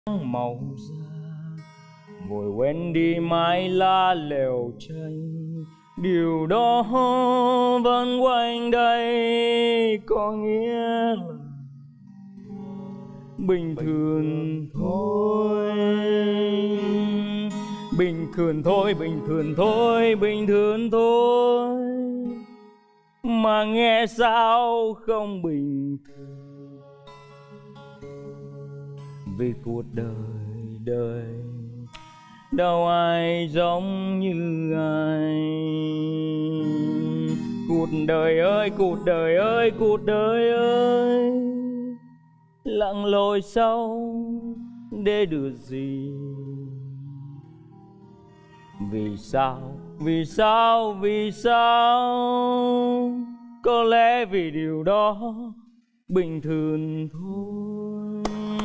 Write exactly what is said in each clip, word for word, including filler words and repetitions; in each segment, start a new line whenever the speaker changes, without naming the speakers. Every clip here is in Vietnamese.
màu da vội quên đi mái lá lều tranh, điều đó vẫn quanh đây có nghĩa là bình thường thôi, bình thường thôi, bình thường thôi, bình thường thôi, mà nghe sao không bình thường. Vì cuộc đời đời đâu ai giống như ai. Cuộc đời ơi, cuộc đời ơi, cuộc đời ơi, lặn lội sâu để được gì? Vì sao, vì sao, vì sao? Có lẽ vì điều đó bình thường thôi.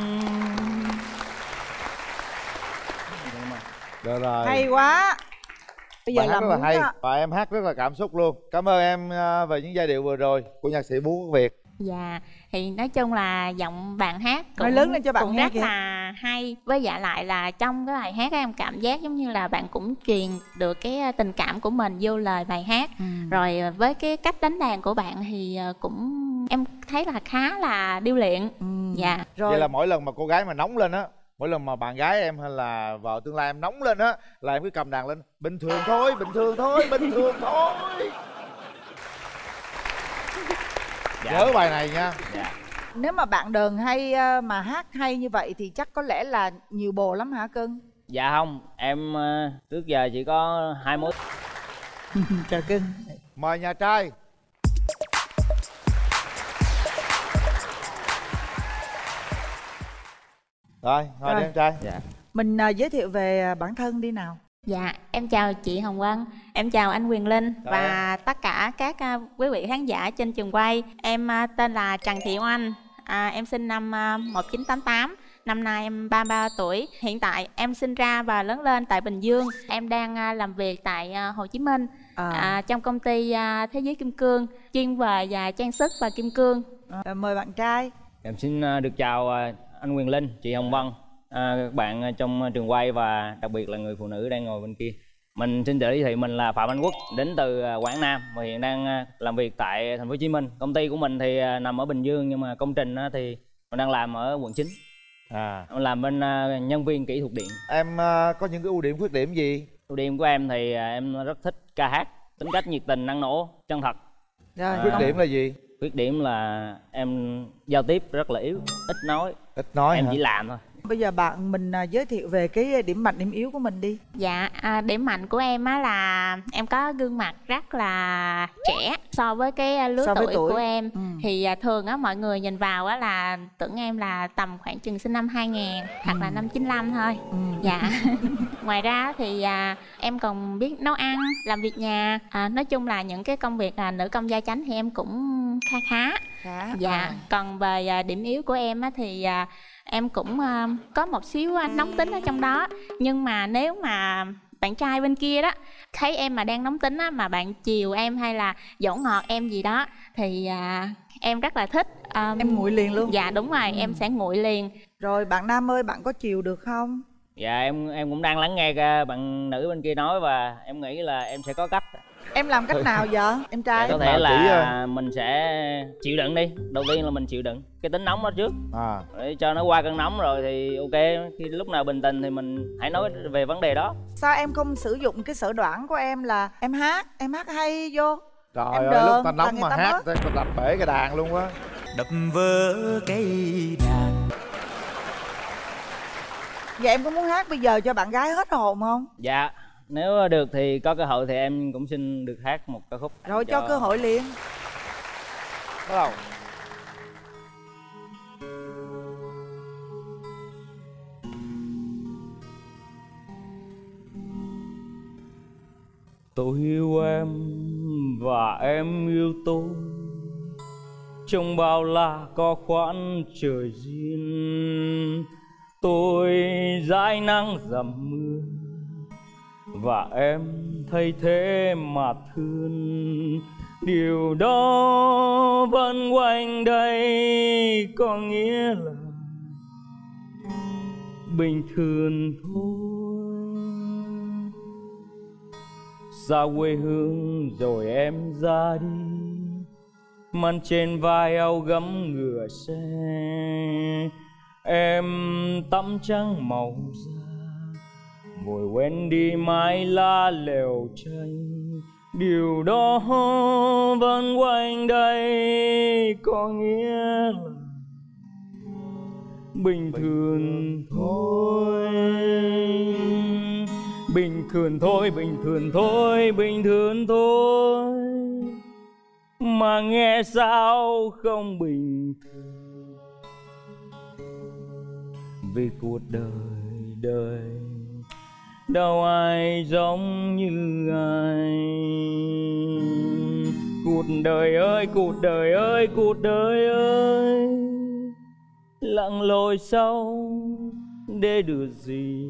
Được rồi.
Hay quá. Bây giờ
Bài hát
làm
rất là hay
đó.
và em hát rất là cảm xúc luôn. Cảm ơn em về những giai điệu vừa rồi của nhạc sĩ Bú Quốc Việt.
Dạ, thì nói chung là giọng bạn hát cũng,
nói lớn lên cho bạn
cũng
nghe
rất
kìa.
là hay. Với dạ lại là trong cái bài hát em cảm giác giống như là bạn cũng truyền được cái tình cảm của mình vô lời bài hát. ừ. Rồi với cái cách đánh đàn của bạn thì cũng em thấy là khá là điêu luyện. ừ. Dạ.
Rồi.
Vậy là mỗi lần mà cô gái mà nóng lên á, mỗi lần mà bạn gái em hay là vợ tương lai em nóng lên á, là em cứ cầm đàn lên. Bình thường thôi, bình thường thôi, bình thường thôi.
Dạ.
Nhớ bài này nha.
Dạ.
Nếu mà bạn đờn hay mà hát hay như vậy thì chắc có lẽ là nhiều bồ lắm hả cưng?
Dạ không, em trước giờ chỉ có hai mối.
Trời cưng.
Mời nhà trai. Rồi, ngồi đi em trai.
Dạ.
Mình uh, giới thiệu về bản thân đi nào.
Dạ, em chào chị Hồng Vân, em chào anh Quyền Linh
Chào
và em. tất cả các uh, quý vị khán giả trên trường quay. Em uh, tên là Trần Thị Oanh, à, em sinh năm uh, một nghìn chín trăm tám mươi tám, năm nay em ba mươi ba tuổi. Hiện tại em sinh ra và lớn lên tại Bình Dương. Em đang uh, làm việc tại uh, Hồ Chí Minh, à. À, trong công ty uh, Thế Giới Kim Cương, chuyên về và trang sức và kim cương.
À, mời bạn trai.
Em xin uh, được chào uh, anh Quyền Linh, chị Hồng Vân, à, các bạn trong trường quay và đặc biệt là người phụ nữ đang ngồi bên kia. Mình xin tự giới thiệu mình là Phạm Anh Quốc, đến từ Quảng Nam và hiện đang làm việc tại thành phố Hồ Chí Minh. Công ty của mình thì nằm ở Bình Dương nhưng mà công trình thì mình đang làm ở quận chín. À, mình làm bên nhân viên kỹ thuật điện.
Em có những cái ưu điểm khuyết điểm gì?
Ưu điểm của em thì em rất thích ca hát, tính cách nhiệt tình, năng nổ, chân thật.
Rồi,
à, khuyết điểm là gì?
Khuyết điểm là em giao tiếp rất là yếu, ít nói.
Ít nói
em
hả?
chỉ làm thôi.
Bây giờ bạn mình uh, giới thiệu về cái điểm mạnh điểm yếu của mình đi.
Dạ, à, điểm mạnh của em á là em có gương mặt rất là trẻ so với cái lứa
so với
tuổi,
tuổi
của em. ừ. Thì à, thường á mọi người nhìn vào á là tưởng em là tầm khoảng chừng sinh năm hai nghìn ừ. hoặc là năm chín lăm thôi. ừ. Dạ. Ngoài ra thì à, em còn biết nấu ăn, làm việc nhà, à, nói chung là những cái công việc à, nữ công gia chánh thì em cũng khá khá.
Khá.
Dạ.
à.
Còn về à, điểm yếu của em á thì à, em cũng uh, có một xíu uh, nóng tính ở trong đó. Nhưng mà nếu mà bạn trai bên kia đó thấy em mà đang nóng tính á, mà bạn chiều em hay là dỗ ngọt em gì đó thì uh, em rất là thích. um,
Em nguội liền luôn.
Dạ đúng rồi, ừ. em sẽ nguội liền.
Rồi bạn nam ơi, bạn có chiều được không?
Dạ em em cũng đang lắng nghe bạn nữ bên kia nói và em nghĩ là em sẽ có cách.
Em làm cách nào vậy em trai?
Dạ, có thể là mình sẽ chịu đựng đi. Đầu tiên là mình chịu đựng cái tính nóng đó trước, à. để cho nó qua cơn nóng rồi thì ok, khi lúc nào bình tĩnh thì mình hãy nói về vấn đề đó.
Sao em không sử dụng cái sở đoản của em là em hát, em hát hay vô.
Trời
em
ơi, lúc ta nóng mà hát ta đập bể cái đàn luôn á.
Đập vỡ cái đàn.
Vậy em có muốn hát bây giờ cho bạn gái hết hồn không?
Dạ, nếu được thì có cơ hội thì em cũng xin được hát một ca khúc.
Rồi cho, cho cơ hội liền.
Bắt đầu.
Tôi yêu em và em yêu tôi, trong bao la có khoảng trời riêng. Tôi dãi nắng dầm mưa và em thay thế mà thương. Điều đó vẫn quanh đây có nghĩa là bình thường thôi. Xa quê hương rồi em ra đi, mang trên vai áo gấm ngựa xe. Em tắm trắng màu da, vội quên đi mái lá lều tranh. Điều đó vẫn quanh đây, có nghĩa là bình thường thôi. Bình thường thôi, bình thường thôi, bình thường thôi. Mà nghe sao không bình thường. Vì cuộc đời đời đâu ai giống như ai. Cuộc đời ơi, cuộc đời ơi, cuộc đời ơi, lặn lội sâu để được gì?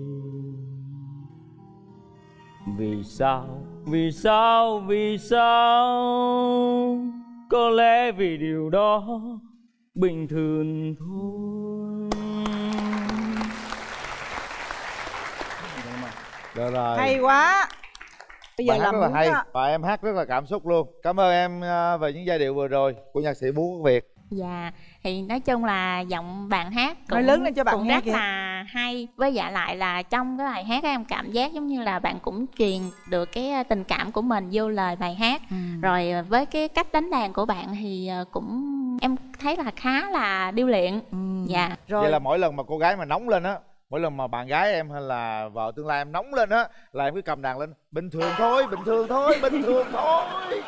Vì sao, vì sao, vì sao? Có lẽ vì điều đó bình thường thôi.
Được rồi.
Hay quá. Bây giờ
Bài hát
làm
rất là
muốn
hay
đó.
và em hát rất là cảm xúc luôn. Cảm ơn em à, về những giai điệu vừa rồi của nhạc sĩ Bú Quốc Việt.
Dạ, thì nói chung là giọng bạn hát cũng,
Nói lớn lên cho bạn
cũng
nghe
rất
kìa.
là hay. Với dạ lại là trong cái bài hát em cảm giác giống như là bạn cũng truyền được cái tình cảm của mình vô lời bài hát.
Ừ.
Rồi với cái cách đánh đàn của bạn thì cũng em thấy là khá là điêu luyện.
Ừ.
Dạ.
Rồi.
Vậy là mỗi lần mà cô gái mà nóng lên á, mỗi lần mà bạn gái em hay là vợ tương lai em nóng lên á, là em cứ cầm đàn lên. Bình thường thôi, bình thường thôi, bình thường thôi.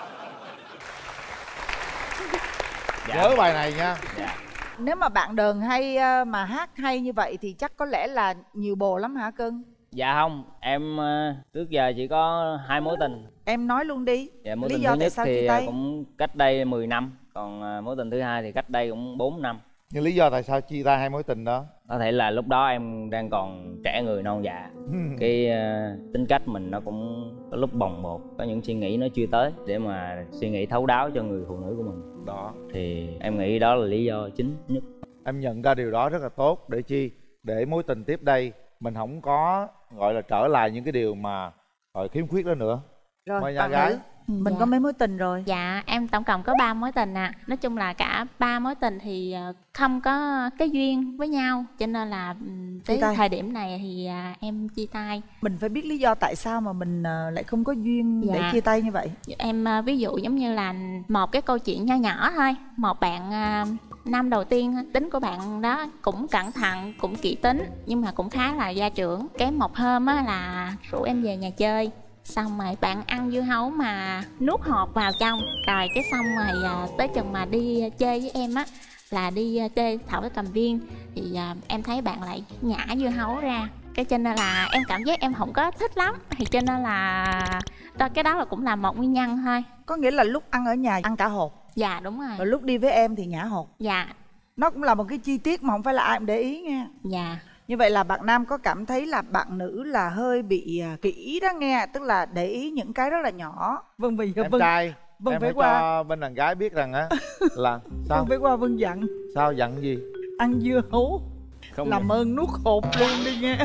Dạ.
Nhớ bài này nha.
Dạ.
Nếu mà bạn đờn hay ờ, mà hát hay như vậy thì chắc có lẽ là nhiều bồ lắm hả cưng?
Dạ không, em ờ, trước giờ chỉ có hai mối tình.
Em nói luôn đi.
Dạ, mối
Lý
tình
do
thứ
tại
nhất
sao
thì
chia
ờ,
tay?
cũng cách đây mười năm. Còn ờ, mối tình thứ hai thì cách đây cũng bốn năm.
Nhưng lý do tại sao chia tay hai mối tình đó?
Có thể là lúc đó em đang còn trẻ người non dạ. Cái uh, tính cách mình nó cũng có lúc bồng bột, có những suy nghĩ nó chưa tới để mà suy nghĩ thấu đáo cho người phụ nữ của mình.
Đó.
Thì em nghĩ đó là lý do chính nhất.
Em nhận ra điều đó rất là tốt. Để chi? Để mối tình tiếp đây mình không có gọi là trở lại những cái điều mà gọi khiếm khuyết đó nữa.
Rồi,
Mời nhà
bạn
gái.
nữ. Mình
Dạ.
có mấy mối tình rồi?
Dạ, em tổng cộng có ba mối tình ạ. À. Nói chung là cả ba mối tình thì không có cái duyên với nhau, cho nên là tới thời điểm này thì em chia tay.
Mình phải biết lý do tại sao mà mình lại không có duyên
Dạ.
để chia tay như vậy.
Em ví dụ giống như là một cái câu chuyện nho nhỏ thôi. Một bạn năm đầu tiên, tính của bạn đó cũng cẩn thận, cũng kỹ tính, nhưng mà cũng khá là gia trưởng. Cái một hôm á là rủ em về nhà chơi, xong rồi bạn ăn dưa hấu mà nuốt hột vào trong, rồi cái xong rồi à, tới chừng mà đi chơi với em á, là đi chơi thảo cái cầm viên, thì à, em thấy bạn lại nhả dưa hấu ra, cái cho nên là em cảm giác em không có thích lắm, thì cho nên là đó, cái đó là cũng là một nguyên nhân thôi.
Có nghĩa là lúc ăn ở nhà ăn cả hột,
Dạ đúng rồi.
rồi lúc đi với em thì nhả hột.
Dạ.
Nó cũng là một cái chi tiết mà không phải là ai cũng để ý nha.
Dạ.
Như vậy là bạn nam có cảm thấy là bạn nữ là hơi bị kỹ đó nghe, tức là để ý những cái rất là nhỏ. Vâng, bây giờ
Em
Vân,
trai
Vân
em
phải
phải
qua
cho bên đàn gái biết rằng á là sao
Vân phải qua Vân dặn
sao dặn gì
ăn dưa hấu
Không
làm
được.
ơn nuốt hột luôn đi nghe.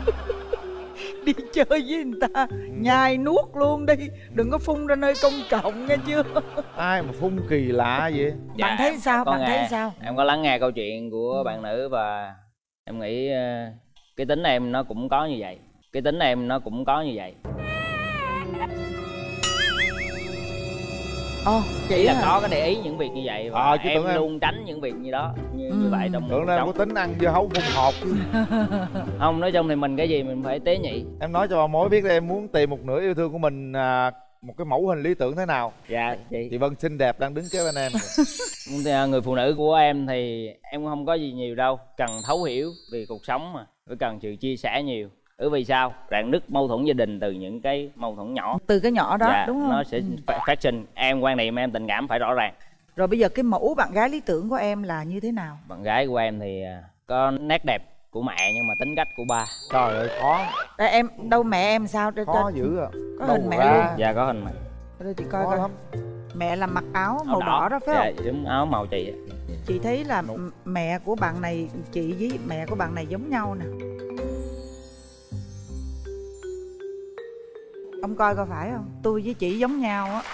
Đi chơi với người ta nhai nuốt luôn đi, đừng có phun ra nơi công cộng nghe chưa.
ai mà phun kỳ lạ vậy?
Dạ,
Bạn thấy
em
sao?
có
Bạn thấy
nghe-
sao?
Em có lắng nghe câu chuyện của bạn nữ và em nghĩ ờ, cái tính em nó cũng có như vậy. Cái tính em nó cũng có như vậy.
Ồ,
Chỉ
vậy
là
hả?
có cái để ý những việc như vậy và
Ờ, chứ
em
tưởng em-
luôn tránh những việc như đó, như,
Ừ.
như vậy trong
Tưởng
cuộc
ra em
sống.
có tính ăn dưa hấu phun hột chứ.
Không, nói chung thì mình cái gì mình phải tế nhị.
Em nói cho bà mối biết đi, em muốn tìm một nửa yêu thương của mình à, một cái mẫu hình lý tưởng thế nào?
Dạ chị.
Chị Vân xinh đẹp đang đứng kế bên em.
Người phụ nữ của em thì em cũng không có gì nhiều đâu, cần thấu hiểu vì cuộc sống mà, phải cần sự chia sẻ nhiều. Bởi vì sao? Rạn nứt mâu thuẫn gia đình từ những cái mâu thuẫn nhỏ.
Từ cái nhỏ đó
Dạ,
đúng không?
nó sẽ
Ừ.
phát phát sinh. Em quan niệm em tình cảm phải rõ ràng.
Rồi bây giờ cái mẫu bạn gái lý tưởng của em là như thế nào?
Bạn gái của em thì à, có nét đẹp của mẹ nhưng mà tính cách của ba.
Trời ơi khó,
Đây em, đâu mẹ em sao? Cho,
khó
cho,
dữ à.
có
Đâu
hình mẹ
ra?
luôn.
Dạ có hình mẹ.
Đây chị coi
Khó
coi.
lắm.
Mẹ là mặc áo
Áo
màu đỏ đó phải
dạ,
không?
đúng, áo màu chị ạ.
Chị thấy là
Đúng.
m- mẹ của bạn này, chị với mẹ của bạn này giống nhau nè. Ông coi coi phải không? Tôi với chị giống nhau á.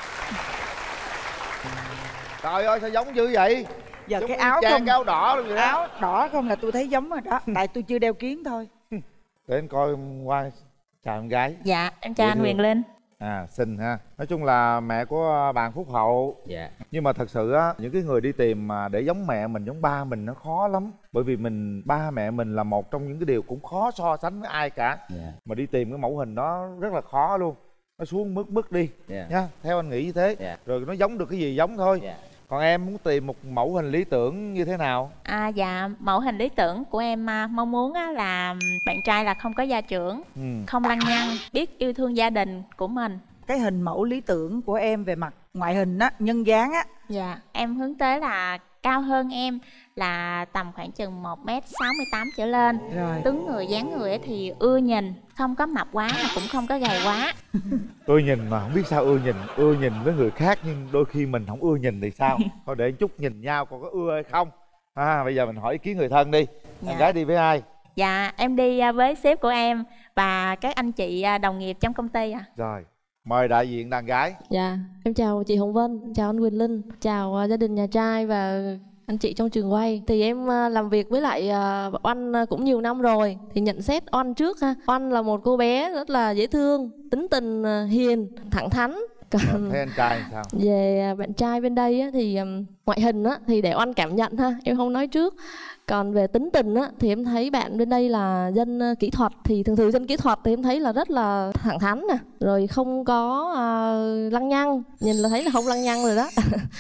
Trời ơi sao giống dữ vậy?
Giờ
giống
cái áo
trang,
không,
cái áo đỏ luôn vậy đó.
áo đỏ không là tôi thấy giống rồi đó. Tại tôi chưa đeo kiến thôi.
Để anh coi qua chào em gái.
Dạ em chào
Dễ
anh
thương.
Quyền Linh.
À xinh ha. Nói chung là mẹ của bạn Phúc Hậu.
Dạ.
Nhưng mà thật sự á, những cái người đi tìm mà để giống mẹ mình giống ba mình nó khó lắm. Bởi vì mình ba mẹ mình là một trong những cái điều cũng khó so sánh với ai cả.
Dạ.
Mà đi tìm cái mẫu hình đó rất là khó luôn. Nó xuống mức mức đi.
Dạ.
Nha, theo anh nghĩ như thế.
Dạ.
Rồi nó giống được cái gì giống thôi.
Dạ.
Còn em muốn tìm một mẫu hình lý tưởng như thế nào?
À, dạ mẫu hình lý tưởng của em à, mong muốn á, là bạn trai là không có gia trưởng,
Ừ.
không lăng nhăng, biết yêu thương gia đình của mình.
Cái hình mẫu lý tưởng của em về mặt ngoại hình á, nhân dáng á.
Dạ em hướng tới là cao hơn em, là tầm khoảng chừng một mét sáu mươi tám trở lên.
Rồi.
Tướng người dáng người ấy thì ưa nhìn, không có mập quá mà cũng không có gầy quá.
Ưa nhìn mà không biết sao ưa nhìn. Ưa nhìn với người khác nhưng đôi khi mình không ưa nhìn thì sao? Thôi để chút nhìn nhau còn có ưa hay không. À, bây giờ mình hỏi ý kiến người thân đi.
Dạ.
Em gái đi với ai?
Dạ em đi à, với sếp của em và các anh chị à, đồng nghiệp trong công ty ạ.
Rồi, mời đại diện đàn gái.
Dạ, em chào chị Hồng Vân, chào anh Quyền Linh, chào uh, gia đình nhà trai và anh chị trong trường quay. Thì em uh, làm việc với lại uh, Oanh uh, cũng nhiều năm rồi. Thì nhận xét Oanh trước ha. Oanh là một cô bé rất là dễ thương, tính tình uh, hiền, thẳng thắn. Còn
Thấy anh trai thì sao?
về uh, bạn trai bên đây á, thì um, ngoại hình á, thì để Oanh cảm nhận ha, em không nói trước. Còn về tính tình á, thì em thấy bạn bên đây là dân uh, kỹ thuật. Thì thường thường dân kỹ thuật thì em thấy là rất là thẳng thắn nè, rồi không có uh, lăng nhăng, nhìn là thấy là không lăng nhăng rồi đó.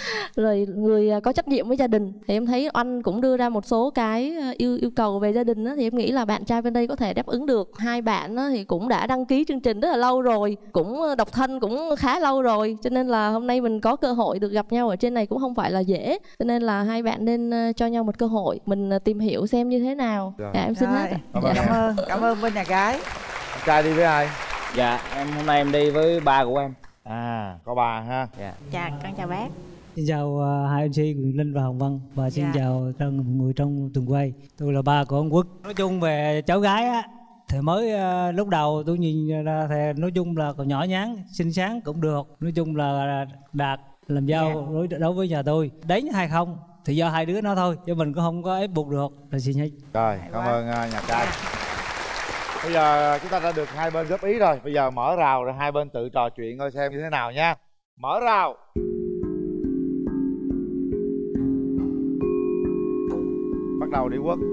Rồi người uh, có trách nhiệm với gia đình. Thì em thấy Oanh cũng đưa ra một số cái uh, yêu yêu cầu về gia đình á, thì em nghĩ là bạn trai bên đây có thể đáp ứng được. Hai bạn á, thì cũng đã đăng ký chương trình rất là lâu rồi, cũng uh, độc thân cũng khá lâu rồi, cho nên là hôm nay mình có cơ hội được gặp nhau ở trên này cũng không phải là dễ, cho nên là hai bạn nên uh, cho nhau một cơ hội mình uh, tìm hiểu xem như thế nào.
Rồi.
Dạ em xin
Rồi.
hết ạ.
Cảm
Dạ,
ơn
cảm
em.
ơn, cảm ơn bên nhà gái.
Anh trai đi với ai?
Dạ em hôm nay em đi với ba của em.
À, có bà ha.
Dạ.
Dạ con chào bác.
Xin chào uh, hai em xê Quyền Linh và Hồng Vân và xin
Dạ.
chào tất cả mọi người trong trường quay. Tôi là ba của ông Quốc. Nói chung về cháu gái á thì mới uh, lúc đầu tôi nhìn ra thì nói chung là còn nhỏ nhắn, xinh xắn cũng được. Nói chung là đạt làm dâu
Dạ.
đối đối với nhà tôi. Đến hay không thì do hai đứa nó thôi, chứ mình cũng không có ép buộc được. Là xin hết.
Rồi, cảm ơn uh, nhà trai. Bây giờ chúng ta đã được hai bên góp ý rồi. Bây giờ mở rào rồi hai bên tự trò chuyện coi xem như thế nào nha. Mở rào. Bắt đầu đi Quốc.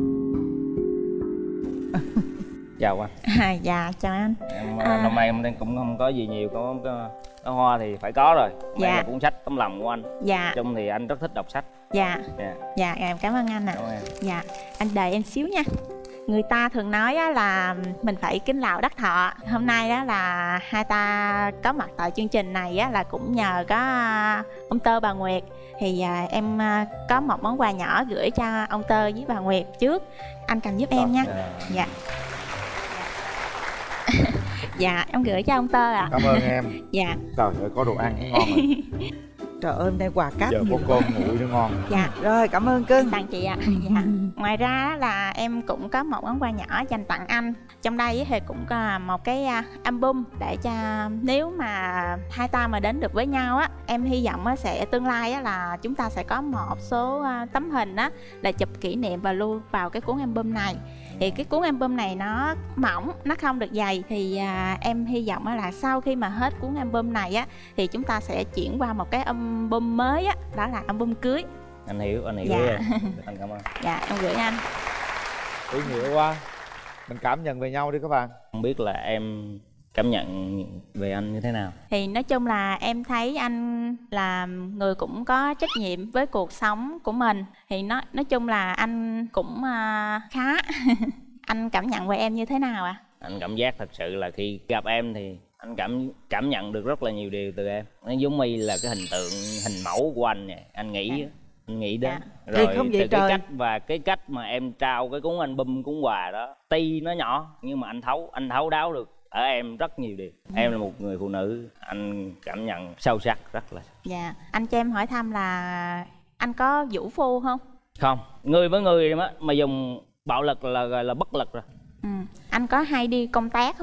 Chào anh.
À, dạ chào anh.
Em
À.
năm nay em cũng không có gì nhiều, có có, có hoa thì phải có rồi. Đây
Dạ.
là cuốn sách tấm lòng của anh.
Dạ
Chung thì anh rất thích đọc sách.
dạ
Dạ.
dạ em cảm ơn anh ạ.
Cảm ơn em.
Dạ anh đợi em xíu nha. Người ta thường nói á, là mình phải kính lão đắc thọ. Hôm nay đó là hai ta có mặt tại chương trình này á, là cũng nhờ có à, ông Tơ bà Nguyệt. Thì à, em à, có một món quà nhỏ gửi cho ông Tơ với bà Nguyệt trước. Anh cầm giúp em nha.
Dạ.
Dạ. Dạ em gửi cho ông Tơ ạ.
Cảm ơn em.
Dạ
Trời ơi, có đồ ăn cũng ngon rồi.
Trời ơi, hôm nay quà cáp
Giờ có
nhiều.
cơm nguội nữa ngon.
dạ
Rồi, cảm ơn cưng.
tặng chị ạ. Dạ. Ngoài ra là em cũng có một món quà nhỏ dành tặng anh. Trong đây thì cũng có một cái à, album để cho nếu mà hai ta mà đến được với nhau á, em hy vọng á, sẽ tương lai á, là chúng ta sẽ có một số à, tấm hình á để chụp kỷ niệm và lưu vào cái cuốn album này. Thì cái cuốn album này nó mỏng, nó không được dày. Thì à, em hy vọng á, là sau khi mà hết cuốn album này á thì chúng ta sẽ chuyển qua một cái album mới á, đó là album cưới.
Anh hiểu, anh hiểu
Dạ.
em. Anh cảm ơn.
Dạ em gửi anh.
Ý nghĩa quá. Mình cảm nhận về nhau đi các bạn.
Không biết là em cảm nhận về anh như thế nào?
Thì nói chung là em thấy anh là người cũng có trách nhiệm với cuộc sống của mình. Thì nó nói chung là anh cũng uh, khá. Anh cảm nhận về em như thế nào ạ? À?
Anh cảm giác thật sự là khi gặp em thì anh cảm cảm nhận được rất là nhiều điều từ em. Nó giống như là cái hình tượng, hình mẫu của anh này. Anh nghĩ
Dạ.
anh nghĩ đến.
Thì
Rồi
không
từ
vậy
cái
trời.
cách và cái cách mà em trao cái cuốn album, cuốn quà đó, tuy nó nhỏ nhưng mà anh thấu, anh thấu đáo được ở em rất nhiều điều.
Ừ.
Em là một người phụ nữ, anh cảm nhận sâu sắc rất là.
Dạ. Anh cho em hỏi thăm là anh có vũ phu không?
Không, người với người mà, mà dùng bạo lực là là bất lực rồi.
Ừ. Anh có hay đi công tác không à?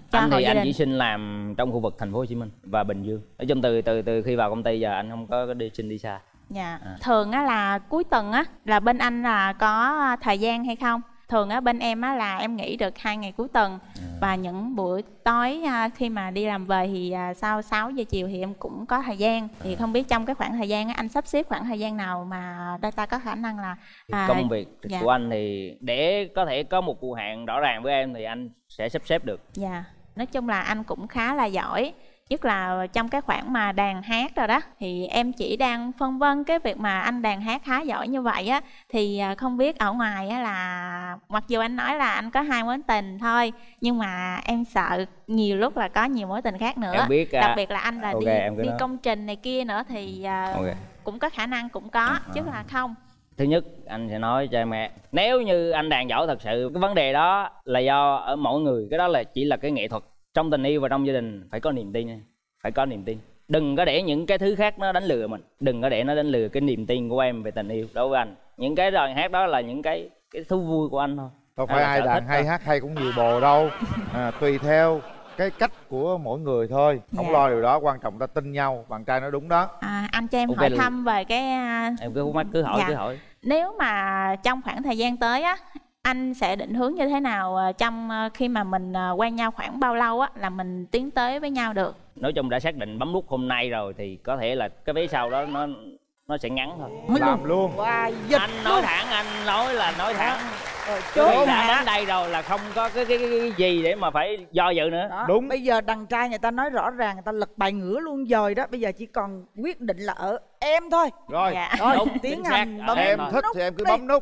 cho
anh
hộ
thì
gia
anh
đình.
chỉ xin làm trong khu vực thành phố Hồ Chí Minh và Bình Dương. Nói chung từ từ từ khi vào công ty giờ anh không có cái đi xin đi xa.
Dạ.
À.
Thường á là cuối tuần á là bên anh là có thời gian hay không? Thường á bên em á là em nghỉ được hai ngày cuối tuần. À. Và những buổi tối à, khi mà đi làm về thì à, sau sáu giờ chiều thì em cũng có thời gian. Thì không biết trong cái khoảng thời gian á, anh sắp xếp khoảng thời gian nào mà data có khả năng là à,
Công việc
dạ.
của anh thì để có thể có một cuộc hẹn rõ ràng với em thì anh sẽ sắp xếp được.
Dạ. Nói chung là anh cũng khá là giỏi. Nhất là trong cái khoảng mà đàn hát rồi đó. Thì em chỉ đang phân vân cái việc mà anh đàn hát khá giỏi như vậy á. Thì không biết ở ngoài á là mặc dù anh nói là anh có hai mối tình thôi, nhưng mà em sợ nhiều lúc là có nhiều mối tình khác nữa.
Em biết,
đặc biệt là anh là
okay,
đi,
em
đi
nói.
công trình này kia nữa thì okay. cũng có khả năng cũng có, à, chứ là không.
Thứ nhất anh sẽ nói cho mẹ, nếu như anh đàn giỏi thật sự, cái vấn đề đó là do ở mỗi người. Cái đó là chỉ là cái nghệ thuật. Trong tình yêu và trong gia đình phải có niềm tin, phải có niềm tin. Đừng có để những cái thứ khác nó đánh lừa mình, đừng có để nó đánh lừa cái niềm tin của em về tình yêu đối với anh. Những cái đàn hát đó là những cái cái thú vui của anh thôi.
Đâu phải ai đàn hay thôi. Hát hay cũng nhiều bồ đâu. À, tùy theo cái cách của mỗi người thôi, không dạ. lo điều đó, quan trọng ta tin nhau. Bạn trai nói đúng đó.
À, anh cho em
okay,
hỏi thăm về cái
em cứ mắt cứ hỏi dạ. cứ hỏi.
Nếu mà trong khoảng thời gian tới á, anh sẽ định hướng như thế nào trong khi mà mình quen nhau khoảng bao lâu á là mình tiến tới với nhau được?
Nói chung đã xác định bấm nút hôm nay rồi thì có thể là cái vé sau đó nó nó sẽ ngắn thôi.
Làm luôn.
Wow,
anh nói thẳng, anh nói là nói thẳng.
Chốt
đã đến đây rồi là không có cái, cái, cái, cái gì để mà phải do dự nữa.
Đó.
Đúng.
Bây giờ đàn trai người ta nói rõ ràng, người ta lật bài ngửa luôn rồi đó. Bây giờ chỉ còn quyết định là ở em thôi.
Rồi,
dạ.
Rồi
đúng,
tiến hành bấm
em
nút
thích thì em cứ
đi.
bấm nút.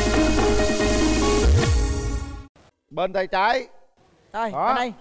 Bên tay trái.
Rồi,
đó.
bên đây.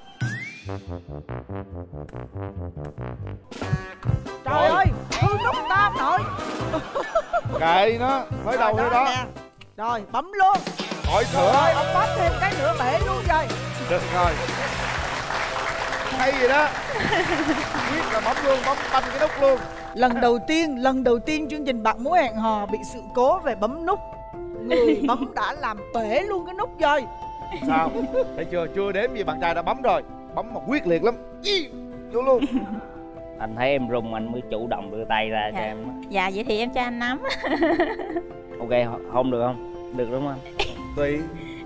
Trời ơi, hư nút tam nội.
Kệ nó, mới đầu thôi đó.
Nè. Rồi, bấm luôn.
Hỏi sửa.
Rồi, ông bấm thêm cái nữa bể luôn rồi.
Được rồi. Hay gì đó. Quyết là bấm luôn, bấm banh cái nút luôn.
Lần đầu tiên, lần đầu tiên chương trình Bạn Muốn Hẹn Hò bị sự cố về bấm nút. Người bấm đã làm bể luôn cái nút rồi.
Sao? Thấy chưa? Chưa đếm gì bạn trai đã bấm rồi. Bấm mà quyết liệt lắm. Ý, vô luôn.
Anh thấy em rung anh mới chủ động đưa tay ra
dạ.
cho em.
Dạ vậy thì em cho anh nắm.
Ok, không được không? Được đúng không?
Tùy.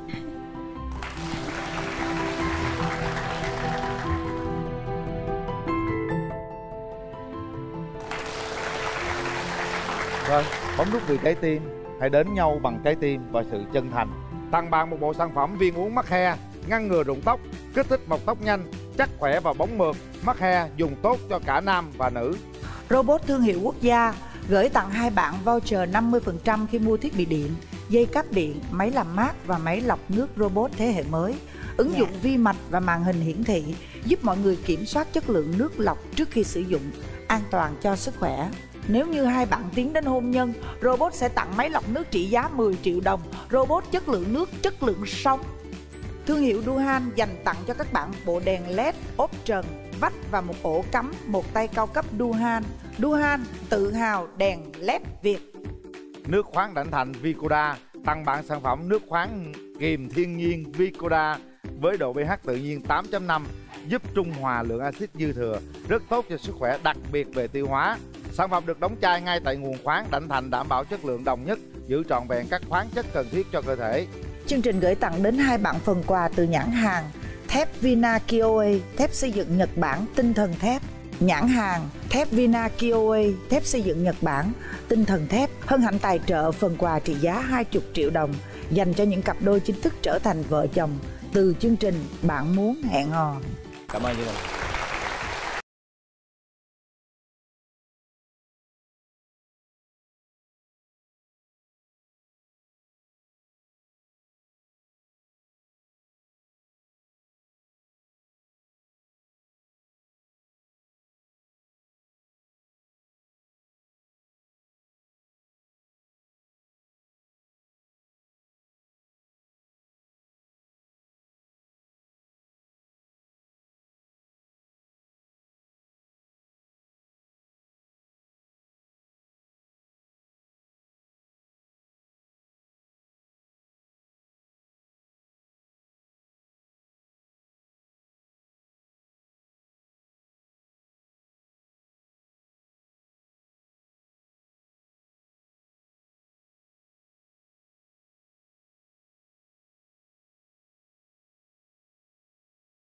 Rồi, bấm nút vì trái tim. Hãy đến nhau bằng trái tim và sự chân thành. Tặng bạn một bộ sản phẩm viên uống mắc he, ngăn ngừa rụng tóc, kích thích mọc tóc nhanh, chắc khỏe và bóng mượt. Mắc he dùng tốt cho cả nam và nữ.
Robot thương hiệu quốc gia gửi tặng hai bạn voucher năm mươi phần trăm khi mua thiết bị điện, dây cáp điện, máy làm mát và máy lọc nước robot thế hệ mới. Ứng yeah. dụng vi mạch và màn hình hiển thị giúp mọi người kiểm soát chất lượng nước lọc trước khi sử dụng, an toàn cho sức khỏe. Nếu như hai bạn tiến đến hôn nhân, robot sẽ tặng máy lọc nước trị giá mười triệu đồng. Robot chất lượng nước, chất lượng sống. Thương hiệu Duhan dành tặng cho các bạn bộ đèn led, ốp trần, vách và một ổ cắm một tay cao cấp Duhan. Duhan tự hào đèn led Việt.
Nước khoáng Đảnh Thành Vicoda tặng bạn sản phẩm nước khoáng kiềm thiên nhiên Vicoda với độ pH tự nhiên tám chấm năm, giúp trung hòa lượng axit dư thừa, rất tốt cho sức khỏe, đặc biệt về tiêu hóa. Sản phẩm được đóng chai ngay tại nguồn khoáng Đảnh Thành, đảm bảo chất lượng đồng nhất, giữ trọn vẹn các khoáng chất cần thiết cho cơ thể.
Chương trình gửi tặng đến hai bạn phần quà từ nhãn hàng thép Vina Kioe, thép xây dựng Nhật Bản, tinh thần thép. Nhãn hàng thép Vina Kioe, thép xây dựng Nhật Bản, tinh thần thép hân hạnh tài trợ phần quà trị giá hai mươi triệu đồng dành cho những cặp đôi chính thức trở thành vợ chồng từ chương trình Bạn Muốn Hẹn Hò.
Cảm ơn chị.